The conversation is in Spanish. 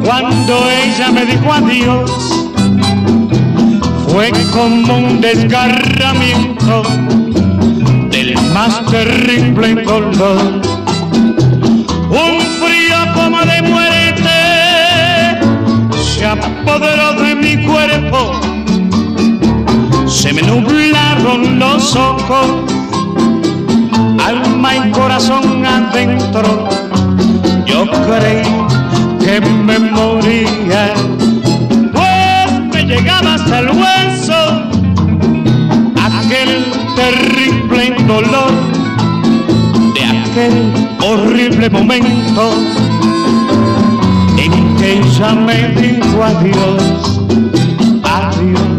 Cuando ella me dijo adiós, fue como un desgarramiento del más terrible dolor. Un frío como de muerte se apoderó de mi cuerpo, se me nublaron los ojos, alma y corazón adentro. Yo creí que me moría, pues me llegaba hasta el hueso aquel terrible dolor de aquel horrible momento en que ella me dijo adiós, adiós.